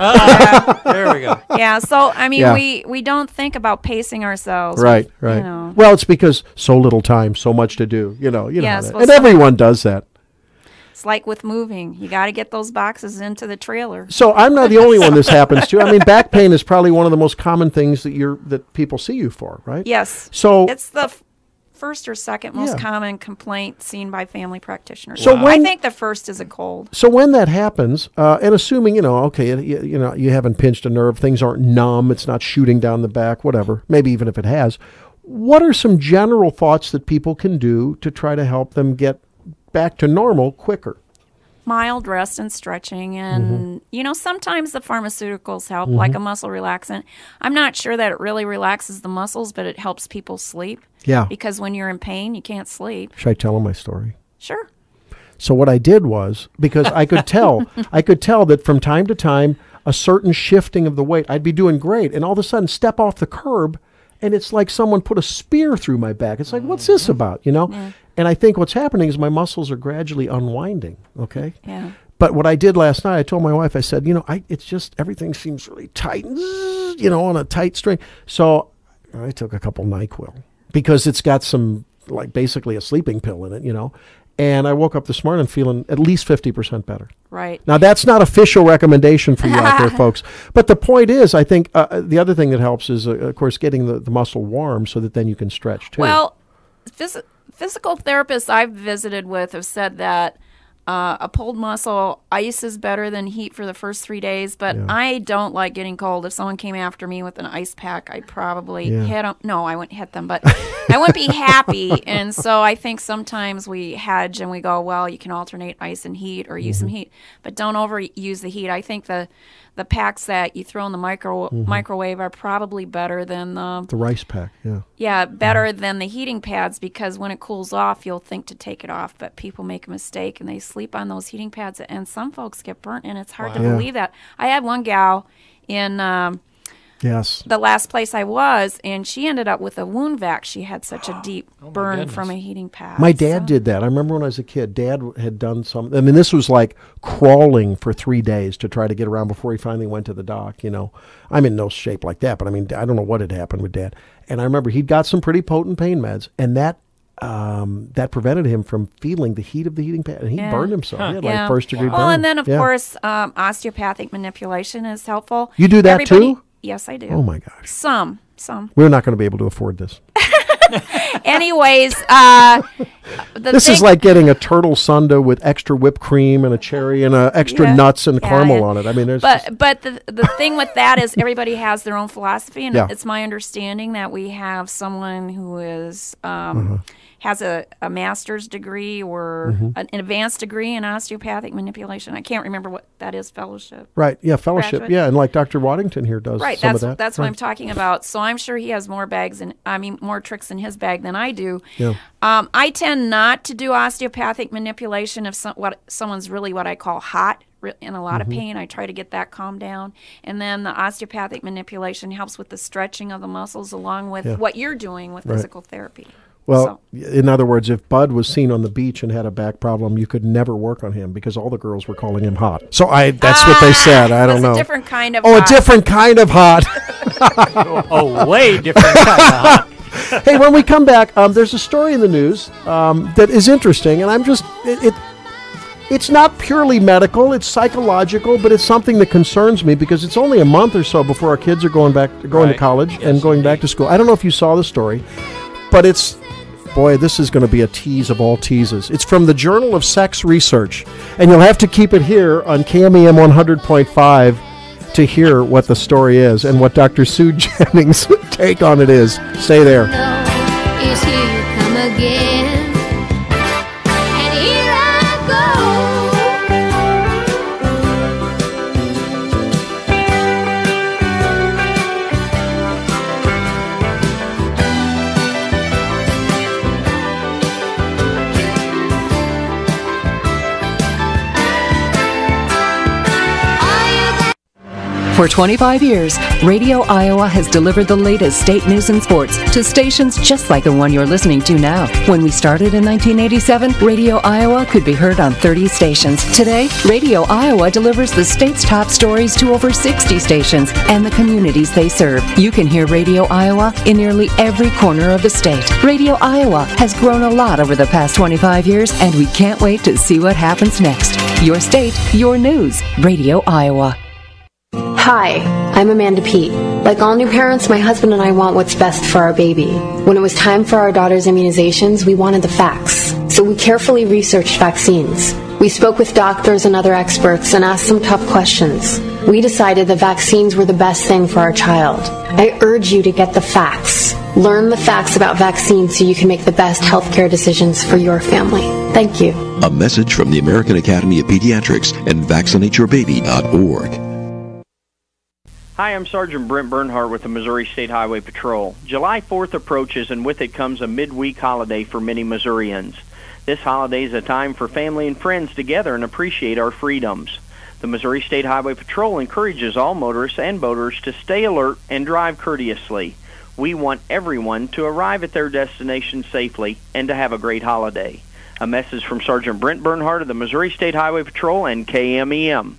There we go. yeah. So I mean, Yeah. we we don't think about pacing ourselves. Right, with, right. You know. Well, it's because so little time, so much to do, you know, you know. Yes, how that- well, and so- everyone does that. It's like with moving. You got to get those boxes into the trailer. So I'm not the only one this happens to. I mean, back pain is probably one of the most common things that you're that people see you for, right? Yes. So it's the f- first or second most Yeah. common complaint seen by family practitioners. So I when- think the first is a cold. So when that happens, uh, and assuming, you know, okay, you, you know, you haven't pinched a nerve, things aren't numb, it's not shooting down the back, whatever, maybe even if it has, what are some general thoughts that people can do to try to help them get back to normal quicker? Mild rest and stretching, and Mm-hmm. you know, sometimes the pharmaceuticals help, Mhm. like a muscle relaxant. I'm not sure that it really relaxes the muscles, but it helps people sleep. Yeah. Because when you're in pain, you can't sleep. Should I tell them my story? Sure. So what I did was, because I could tell, I could tell that from time to time, a certain shifting of the weight, I'd be doing great, and all of a sudden step off the curb, and it's like someone put a spear through my back. It's like, what's this about, you know? Yeah. And I think what's happening is my muscles are gradually unwinding, okay? Yeah. But what I did last night, I told my wife, I said, you know, I it's just, everything seems really tight, you know, on a tight string. So I took a couple NyQuil because it's got some, like basically a sleeping pill in it, you know? And I woke up this morning feeling at least fifty percent better. Right. Now, that's not official recommendation for you out there, folks. But the point is, I think uh, the other thing that helps is, uh, of course, getting the, the muscle warm so that then you can stretch, too. Well, phys- physical therapists I've visited with have said that uh, a pulled muscle, ice is better than heat for the first three days, but Yeah. I don't like getting cold. If someone came after me with an ice pack, I'd probably Yeah. hit them. No, I wouldn't hit them, but I wouldn't be happy. And so I think sometimes we hedge and we go, well, you can alternate ice and heat or use some Mhm. heat, but don't overuse the heat. I think the the packs that you throw in the micro Mhm. microwave are probably better than the The rice pack, yeah. yeah, better than the heating pads, because when it cools off, you'll think to take it off, but people make a mistake and they sleep on those heating pads, and some folks get burnt, and it's hard to Wow. Yeah. believe that. I had one gal in um, Yes. the last place I was, and she ended up with a wound vac. She had such a deep burn goodness. from a heating pad. My dad did that. I remember when I was a kid, Dad had done some. I mean, this was like crawling for three days to try to get around before he finally went to the doc. You know, I'm in no shape like that, but I mean, I don't know what had happened with Dad. And I remember he'd got some pretty potent pain meds, and that um, that prevented him from feeling the heat of the heating pad, and he Yeah. burned himself. He had like Yeah. first degree burn. Well, and then of Yeah. course, um, osteopathic manipulation is helpful. You do that Everybody- too? Yes, I do. Oh my gosh. Some, some. We're not going to be able to afford this. Anyways, uh, the This thing, is like getting a turtle sundae with extra whipped cream and a cherry and uh, extra Yeah. nuts and Yeah, caramel yeah. on it. I mean, there's but just- but the the thing with that is everybody has their own philosophy, and Yeah. it's my understanding that we have someone who is um, Uh-huh. has a, a master's degree or Mhm. an, an advanced degree in osteopathic manipulation. I can't remember what that is. Fellowship. right. Yeah, fellowship. Graduate. Yeah, and like Doctor Waddington here does Right, some that's of that. that's what Right. I'm talking about. So I'm sure he has more bags and I mean more tricks in his bag than I do. Yeah. Um, I tend not to do osteopathic manipulation if some, what someone's really what I call hot re- in a lot Mhm. of pain, I try to get that calmed down. And then the osteopathic manipulation helps with the stretching of the muscles along with Yeah. what you're doing with Right. physical therapy. Well, in other words, if Bud was seen on the beach and had a back problem, you could never work on him because all the girls were calling him hot. So I that's what they said. I don't That's know. a different kind of Oh, hot. a different kind of hot. Oh, way different kind of hot. Hey, when we come back, um, there's a story in the news um, that is interesting, and I'm just it, it. It's not purely medical; it's psychological, but it's something that concerns me because it's only a month or so before our kids are going back, going Right. to college and going back to school. I don't know if you saw the story, but it's. Boy, this is going to be a tease of all teases. It's from the Journal of Sex Research, and you'll have to keep it here on K M E M one hundred point five to hear what the story is and what Doctor Sue Jennings' take on it is. Stay there. Is here you come again, and here I For twenty-five years, Radio Iowa has delivered the latest state news and sports to stations just like the one you're listening to now. When we started in nineteen eighty-seven, Radio Iowa could be heard on thirty stations. Today, Radio Iowa delivers the state's top stories to over sixty stations and the communities they serve. You can hear Radio Iowa in nearly every corner of the state. Radio Iowa has grown a lot over the past twenty-five years, and we can't wait to see what happens next. Your state, your news. Radio Iowa. Hi, I'm Amanda Pete. Like all new parents, my husband and I want what's best for our baby. When it was time for our daughter's immunizations, we wanted the facts. So we carefully researched vaccines. We spoke with doctors and other experts and asked some tough questions. We decided that vaccines were the best thing for our child. I urge you to get the facts. Learn the facts about vaccines so you can make the best healthcare decisions for your family. Thank you. A message from the American Academy of Pediatrics and vaccinate your baby dot org. Hi, I'm Sergeant Brent Bernhardt with the Missouri State Highway Patrol. July fourth approaches, and with it comes a midweek holiday for many Missourians. This holiday is a time for family and friends to gather and appreciate our freedoms. The Missouri State Highway Patrol encourages all motorists and boaters to stay alert and drive courteously. We want everyone to arrive at their destination safely and to have a great holiday. A message from Sergeant Brent Bernhardt of the Missouri State Highway Patrol and K M E M.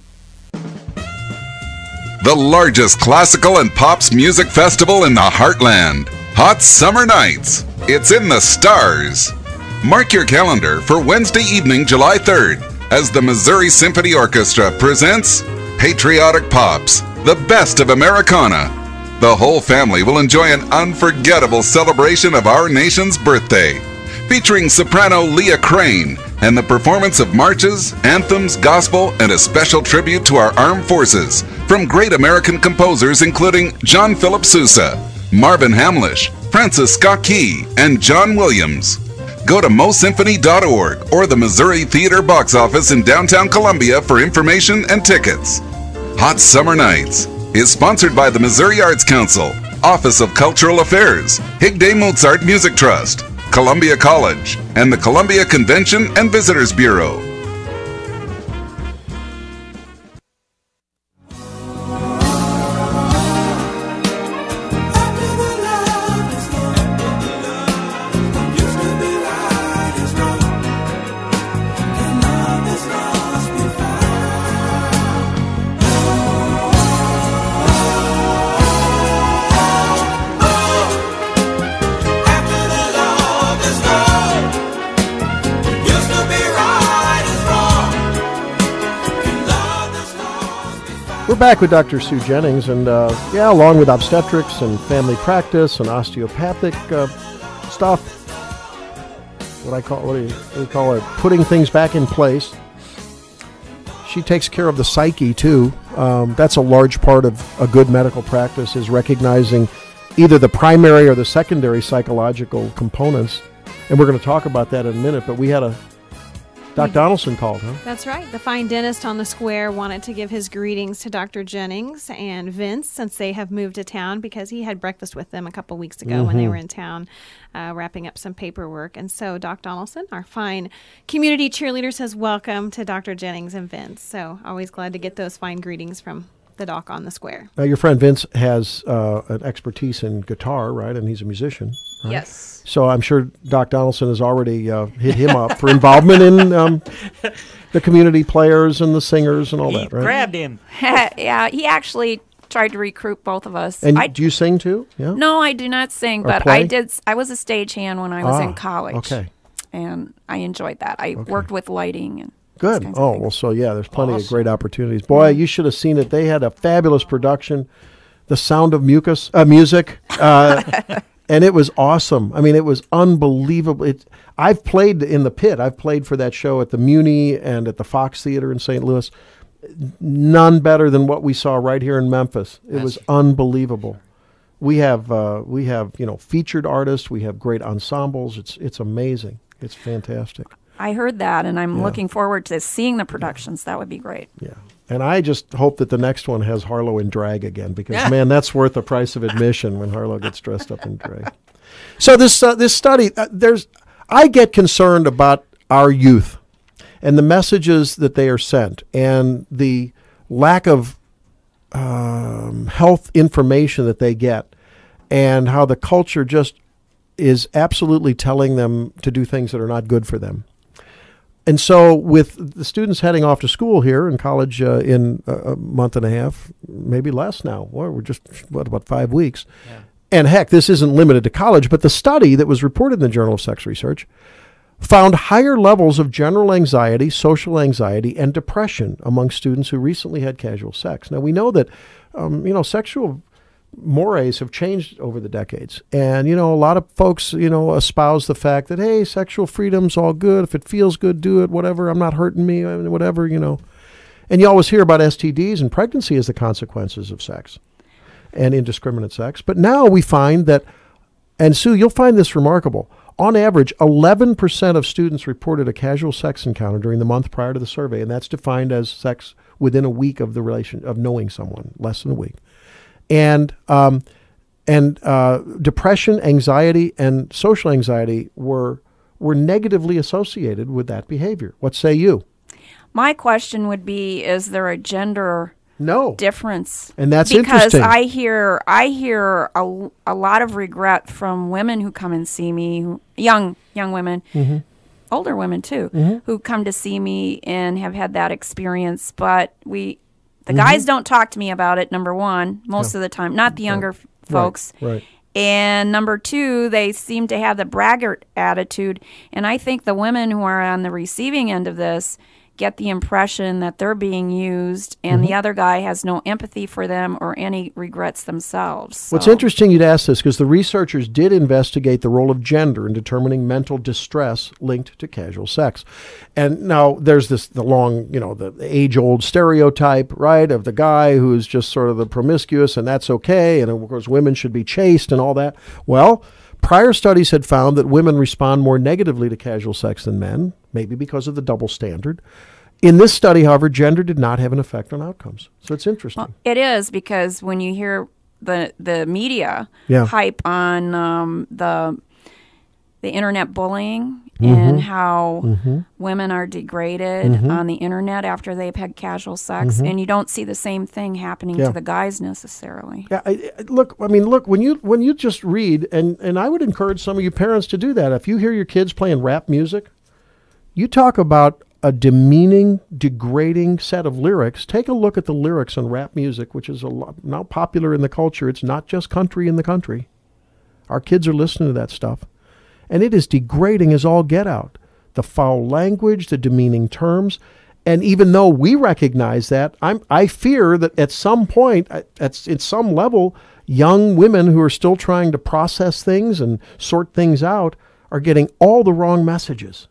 The largest classical and pops music festival in the heartland. Hot Summer Nights. It's in the stars. Mark your calendar for Wednesday evening, July third, as the Missouri Symphony Orchestra presents Patriotic Pops, the best of Americana. The whole family will enjoy an unforgettable celebration of our nation's birthday, featuring soprano Leah Crane and the performance of marches, anthems, gospel, and a special tribute to our armed forces from great American composers including John Philip Sousa, Marvin Hamlish, Francis Scott Key, and John Williams. Go to mo symphony dot org or the Missouri Theater box office in downtown Columbia for information and tickets. Hot Summer Nights is sponsored by the Missouri Arts Council, Office of Cultural Affairs, Higday Mozart Music Trust, Columbia College, and the Columbia Convention and Visitors Bureau. We're back with Doctor Sue Jennings, and uh, yeah, along with obstetrics and family practice and osteopathic uh, stuff. What I call what do, you, what do you call it? Putting things back in place. She takes care of the psyche too. Um, that's a large part of a good medical practice, is recognizing either the primary or the secondary psychological components. And we're going to talk about that in a minute. But we had a Doc Donaldson called, huh? That's right. The fine dentist on the square wanted to give his greetings to Doctor Jennings and Vince since they have moved to town, because he had breakfast with them a couple weeks ago mm-hmm. when they were in town uh, wrapping up some paperwork. And so Doc Donaldson, our fine community cheerleader, says welcome to Doctor Jennings and Vince. So always glad to get those fine greetings from the doc on the square. Uh, your friend Vince has uh, an expertise in guitar, right? And he's a musician. Right? Yes. So I'm sure Doc Donaldson has already uh, hit him up for involvement in um, the community players and the singers and all he that, right? Grabbed him. Yeah, he actually tried to recruit both of us. And I, do you sing too? Yeah. No, I do not sing, Or but play? I did. I was a stagehand when I was Ah, in college. okay. And I enjoyed that. I Okay. worked with lighting and. Good. kinds of Oh, things. well, so yeah, there's plenty of Awesome. great opportunities. Boy, you should have seen it. They had a fabulous production, The Sound of Mucus, uh, Music, uh, and it was awesome. I mean, it was unbelievable. It, I've played in the pit. I've played for that show at the Muni and at the Fox Theater in Saint Louis. None better than what we saw right here in Memphis. It That's was unbelievable. We have, uh, we have, you know, featured artists. We have great ensembles. It's, it's amazing. It's fantastic. I heard that, and I'm Yeah. looking forward to seeing the productions. That would be great. Yeah. And I just hope that the next one has Harlow in drag again, because, man, that's worth the price of admission when Harlow gets dressed up in drag. So this uh, this study, uh, there's, I get concerned about our youth and the messages that they are sent and the lack of um, health information that they get, and how the culture just is absolutely telling them to do things that are not good for them. And so with the students heading off to school here in college uh, in a, a month and a half, maybe less now, well, we're just, what, about five weeks. Yeah. And heck, this isn't limited to college, but the study that was reported in the Journal of Sex Research found higher levels of general anxiety, social anxiety, and depression among students who recently had casual sex. Now, we know that, um, you know, sexual mores have changed over the decades. And, you know, a lot of folks, you know, espouse the fact that, hey, sexual freedom's all good. If it feels good, do it, whatever. I'm not hurting me, I mean, whatever, you know. And you always hear about S T Ds and pregnancy as the consequences of sex and indiscriminate sex. But now we find that, and Sue, you'll find this remarkable, on average, eleven percent of students reported a casual sex encounter during the month prior to the survey, and that's defined as sex within a week of the relation, of knowing someone, less than a week. And um, and uh, depression, anxiety, and social anxiety were were negatively associated with that behavior. What say you? My question would be: is there a gender no difference? And that's because interesting. I hear I hear a, a lot of regret from women who come and see me, who, young young women. Mm-hmm. Older women too, Mm-hmm. who come to see me and have had that experience, but we. The Mhm. guys don't talk to me about it, number one, most Yeah. of the time, not the younger f folks. Right, right. And number two, they seem to have the braggart attitude. And I think the women who are on the receiving end of this get the impression that they're being used, and Mhm. the other guy has no empathy for them or any regrets themselves. What's So- interesting you'd ask this, because the researchers did investigate the role of gender in determining mental distress linked to casual sex. And now there's this, the long, you know, the age-old stereotype, right, of the guy who's just sort of the promiscuous, and that's okay, and of course women should be chaste and all that. Well, prior studies had found that women respond more negatively to casual sex than men, maybe because of the double standard. In this study, however, gender did not have an effect on outcomes. So it's interesting. Well, it is, because when you hear the the media Yeah. hype on um, the the internet bullying Mhm. and how Mhm. women are degraded Mhm. on the internet after they've had casual sex, Mhm. and you don't see the same thing happening Yeah. to the guys necessarily. Yeah, I, I- look, I mean, look, when you when you just read, and, and I would encourage some of you parents to do that. If you hear your kids playing rap music, you talk about a demeaning, degrading set of lyrics. Take a look at the lyrics on rap music, which is a lot, now popular in the culture. It's not just country in the country. Our kids are listening to that stuff. And it is degrading as all get out. The foul language, the demeaning terms. And even though we recognize that, I'm, I fear that at some point, at, at, at some level, young women who are still trying to process things and sort things out are getting all the wrong messages.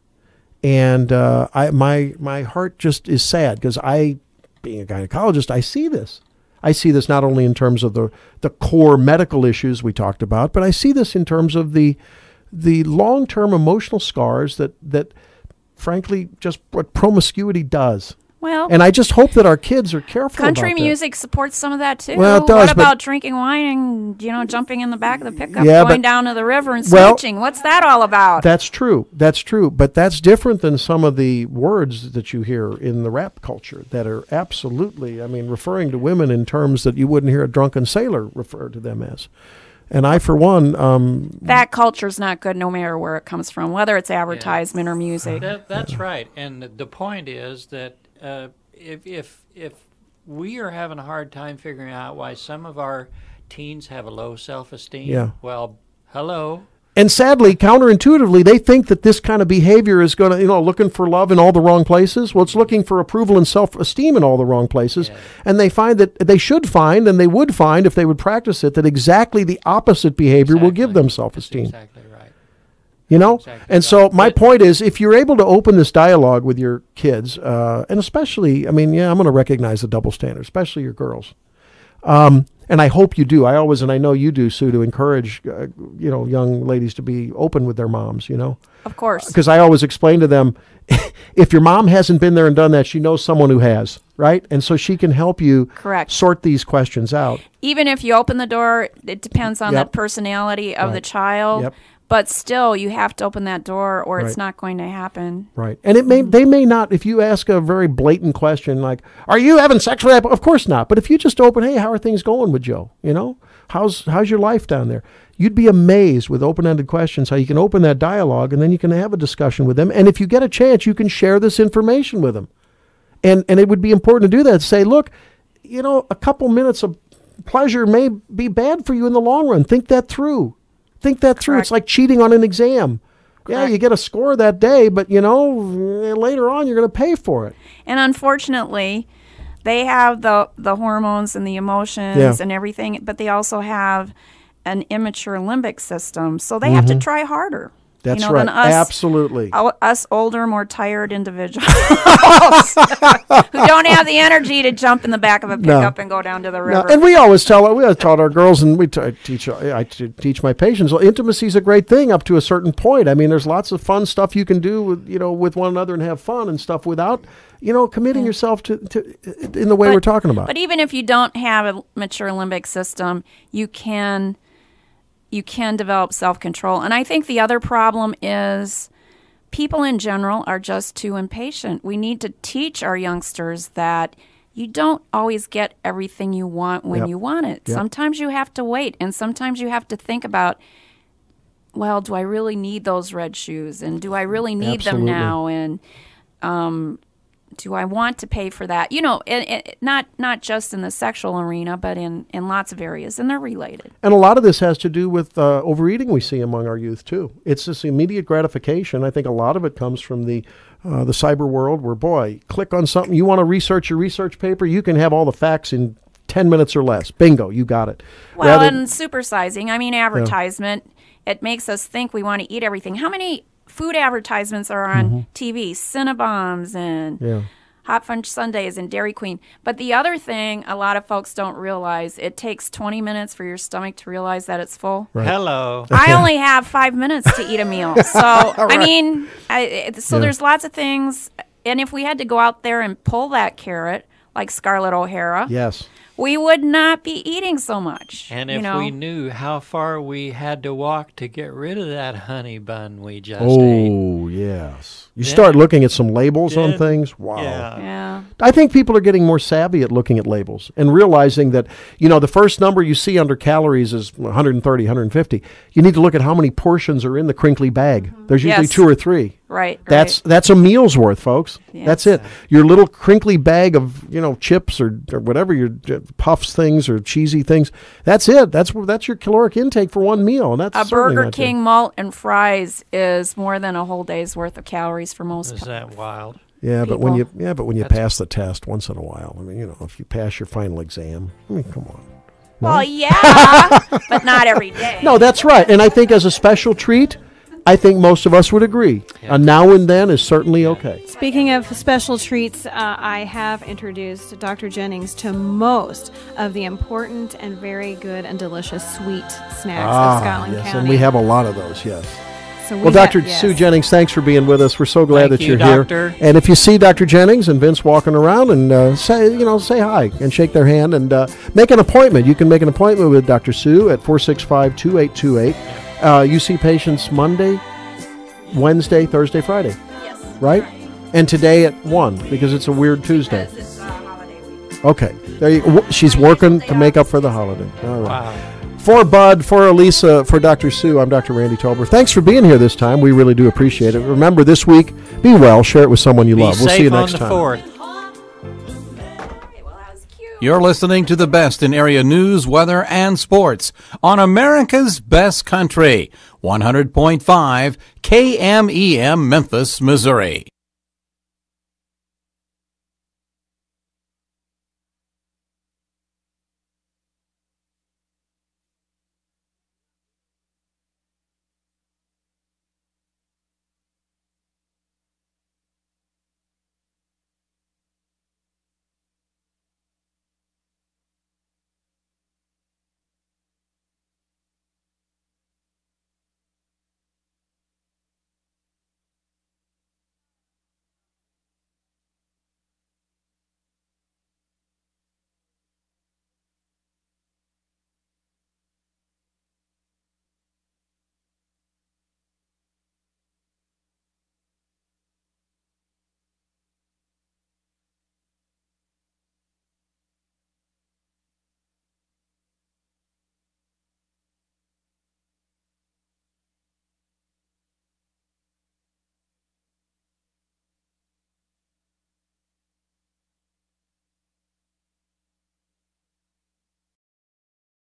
And uh, I, my my heart just is sad, because I, being a gynecologist, I see this. I see this not only in terms of the, the core medical issues we talked about, but I see this in terms of the the long-term emotional scars that that frankly, just what promiscuity does. Well, and I just hope that our kids are careful country about that. music supports some of that too. Well, it does, what but- about drinking wine and, you know, jumping in the back of the pickup, Yeah, going but- down to the river and well, switching? What's that all about? That's true. That's true. But that's different than some of the words that you hear in the rap culture that are absolutely, I mean, referring to women in terms that you wouldn't hear a drunken sailor refer to them as. And I, for one, um, that culture's not good no matter where it comes from, whether it's advertisement or music. That, that's right. And the point is that uh, if, if, if we are having a hard time figuring out why some of our teens have a low self-esteem, Yeah. well, hello. and sadly, counterintuitively, they think that this kind of behavior is going to, you know, looking for love in all the wrong places. Well, it's looking for approval and self-esteem in all the wrong places. Yeah. And they find that they should find, and they would find if they would practice it, that exactly the opposite behavior exactly. will give them self-esteem. That's exactly right. You know? Exactly and right. so my but, point is, if you're able to open this dialogue with your kids, uh, and especially, I mean, yeah, I'm going to recognize the double standard, especially your girls. Um, and I hope you do. I always, and I know you do, Sue, to encourage, uh, you know, young ladies to be open with their moms, you know. Of course. Because I always explain to them, if your mom hasn't been there and done that, she knows someone who has, right? And so she can help you Correct. sort these questions out. Even if you open the door, it depends on Yep. the personality of Right. the child. Yep. But still, you have to open that door or Right. it's not going to happen. Right. And it may they may not, if you ask a very blatant question like, are you having sex with that? Of course not. But if you just open, hey, how are things going with Joe? You know, how's how's your life down there? You'd be amazed with open-ended questions how you can open that dialogue and then you can have a discussion with them. And if you get a chance, you can share this information with them. And and it would be important to do that. Say, look, you know, a couple minutes of pleasure may be bad for you in the long run. Think that through. Think that through. Correct. It's like cheating on an exam. Yeah, Correct. you get a score that day, but, you know, later on you're going to pay for it. And unfortunately, they have the, the hormones and the emotions Yeah. and everything, but they also have an immature limbic system. So they have to Mhm. try harder. That's you know, right. than us, Absolutely. o- Us older, more tired individuals who don't have the energy to jump in the back of a No. pickup and go down to the No, river. and we always tell we always taught our girls, and we t- I teach I t- teach my patients. Well, intimacy is a great thing up to a certain point. I mean, there's lots of fun stuff you can do with you know with one another and have fun and stuff without you know committing yourself to, to in the way But- we're talking about. But even if you don't have a mature limbic system, you can you can develop self-control. And I think the other problem is people in general are just too impatient. We need to teach our youngsters that you don't always get everything you want when Yep. you want it. Yep. Sometimes you have to wait, and sometimes you have to think about, well, do I really need those red shoes? And do I really need Absolutely. them now? And um, do I want to pay for that? You know, it, it, not not just in the sexual arena, but in, in lots of areas, and they're related. And a lot of this has to do with uh, overeating we see among our youth, too. It's this immediate gratification. I think a lot of it comes from the uh, the cyber world where, boy, click on something. You want to research your research paper? You can have all the facts in ten minutes or less. Bingo, you got it. Well, Rather- and supersizing, I mean, advertisement, it makes us think we want to eat everything. How many food advertisements are on Mm-hmm. T V? Cinnabons and Yeah. Hot Fudge Sundays and Dairy Queen. But the other thing a lot of folks don't realize, it takes twenty minutes for your stomach to realize that it's full. Right. Hello. I only have five minutes to eat a meal. So, I Right. mean, I, it- so Yeah. there's lots of things. And if we had to go out there and pull that carrot, like Scarlett O'Hara, Yes. we would not be eating so much. And you if know? we knew how far we had to walk to get rid of that honey bun we just ate. Oh, yes. You Then- start looking at some labels on then- things. Wow. Yeah. Yeah. I think people are getting more savvy at looking at labels and realizing that, you know, the first number you see under calories is one hundred thirty, one hundred fifty. You need to look at how many portions are in the crinkly bag. There's usually Yes. two or three. Right, That's right. that's a meal's worth, folks. Yes. That's it. Your little crinkly bag of, you know, chips or, or whatever, your uh, puffs things or cheesy things. That's it. That's that's your caloric intake for one meal. And that's A certainly Burger not good. King malt and fries is more than a whole day's worth of calories for most Is people. that wild? Yeah, but when you people. yeah, but when you That's- pass the test once in a while, I mean, you know, if you pass your final exam, I mean, come on. Well, yeah, but not every day. No, that's right. And I think as a special treat, I think most of us would agree. A now and then is certainly okay. Speaking of special treats, uh, I have introduced Doctor Jennings to most of the important and very good and delicious sweet snacks of Scotland Ah, yes, County. and we have a lot of those, yes. So we Well, Doctor have- yes. Sue Jennings, thanks for being with us. We're so glad Thank that you, you're Doctor. here. And if you see Doctor Jennings and Vince walking around, and uh, say, you know, say hi and shake their hand and uh, make an appointment. You can make an appointment with Doctor Sue at four six five, two eight two eight. Uh, you see patients Monday, Wednesday, Thursday, Friday. Yes. Right? And today at one because it's a weird Tuesday. It's a holiday week. Okay. There you go. She's working to make up for the holiday. All right. Wow. For Bud, for Elisa, for Doctor Sue, I'm Doctor Randy Tobler. Thanks for being here this time. We really do appreciate it. Remember, this week, be well, share it with someone you Be love. We'll safe see you on next the time. fourth. You're listening to the best in area news, weather, and sports on America's Best Country, one hundred point five K M E M Memphis, Missouri.